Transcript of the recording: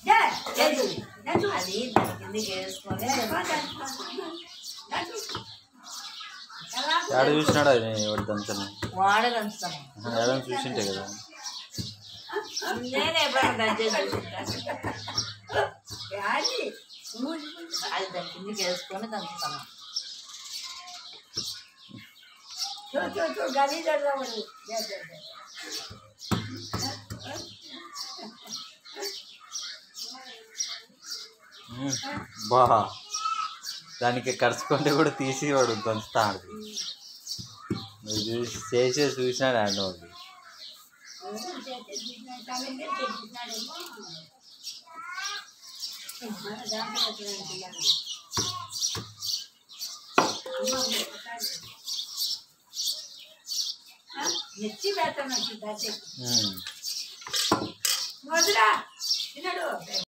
అది కిందకి వేసుకొని ఆడ చూసినాడు అది వాడు దంచని వాడే దంచుతాను ఎవరైనా చూసింటే కదా నేను ఎప్పుడైనా దంచేసి అది దాని కిందకి వేసుకొని దంచుతాను బా దానికి కరుచుకుంటే కూడా తీసి వాడు దంచుతాడు చేసే చూసినాడు అండి వాడు నెచ్చి పెడతాను